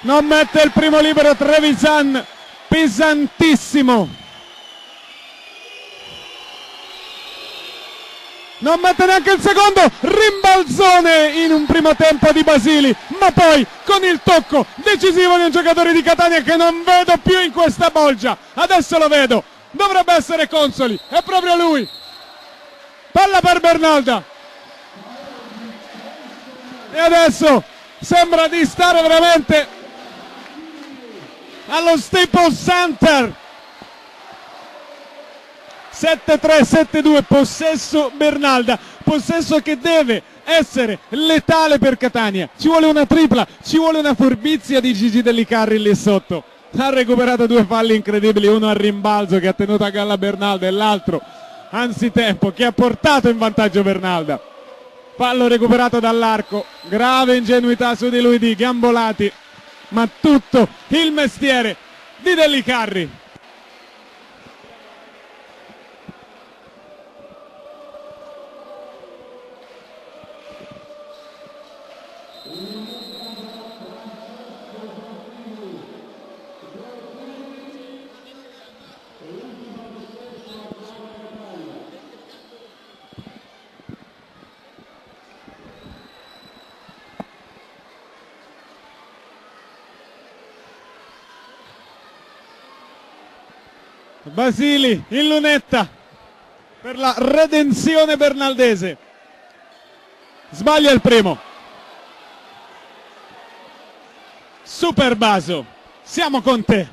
non mette il primo libero Trevisan, pesantissimo, non mette neanche il secondo, rimbalzone in un primo tempo di Basili, ma poi con il tocco decisivo di un giocatore di Catania che non vedo più in questa bolgia, adesso lo vedo, dovrebbe essere Consoli, è proprio lui, palla per Bernalda, e adesso sembra di stare veramente allo Staples Center. 7-3, 7-2, possesso Bernalda, possesso che deve essere letale per Catania, ci vuole una tripla, ci vuole una furbizia di Gigi Dellicarri lì sotto, ha recuperato due falli incredibili, uno a rimbalzo che ha tenuto a galla Bernalda e l'altro anzitempo che ha portato in vantaggio Bernalda. Fallo recuperato dall'arco, grave ingenuità su di lui di Gambolati, ma tutto il mestiere di Dellicarri. Basili in lunetta per la redenzione bernaldese, sbaglia il primo, super Baso, siamo con te,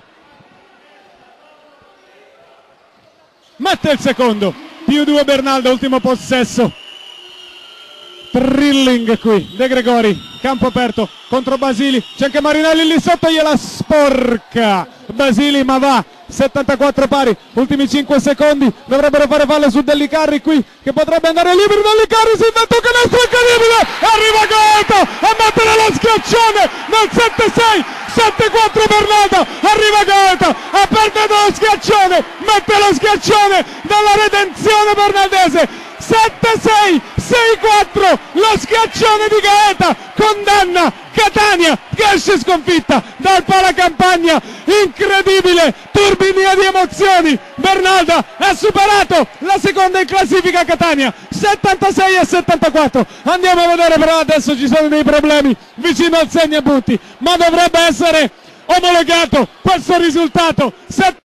mette il secondo, +2 Bernalda, ultimo possesso, thrilling qui, De Gregori, campo aperto contro Basili, c'è anche Marinelli lì sotto, gliela sporca Basili ma va, 74 pari, ultimi 5 secondi, dovrebbero fare fallo su Dellicarri qui, che potrebbe andare libero. Dellicarri si inventa un canestro incredibile, arriva Gaeta a mettere lo schiaccione nel 7-6, 7-4 Bernalda, arriva Gaeta a perdere lo schiaccione, mette lo schiaccione dalla redenzione bernaldese, 7-6, 6-4, lo schiaccione di Gaeta condanna Catania che esce sconfitta dal Palacampagna, incredibile turbinio di emozioni, Bernalda ha superato la seconda in classifica Catania, 76-74, andiamo a vedere, però adesso ci sono dei problemi vicino al segnapunti, ma dovrebbe essere omologato questo risultato.